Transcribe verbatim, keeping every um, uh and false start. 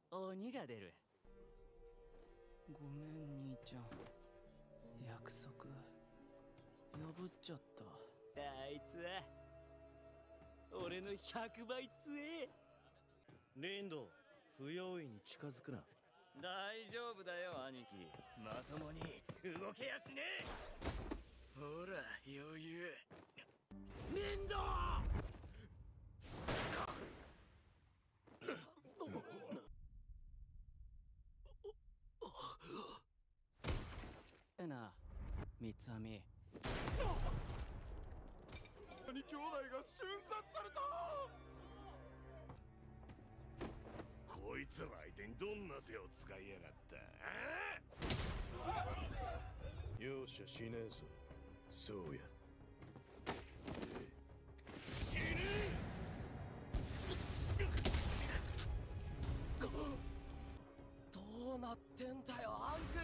鬼が出る。 ごめん兄ちゃん、約束破っちゃった。 あいつは俺のひゃくばい強え。 リンド、不用意に近づくな。 大丈夫だよ兄貴、まともに動けやしねえ。ほら余裕。リンドえな、三つ編み。 兄兄弟が瞬殺された。 こいつら相手にどんな手を使いやがった。容赦しねえぞ。そうや。死ね。 どうなってんだよアンクル。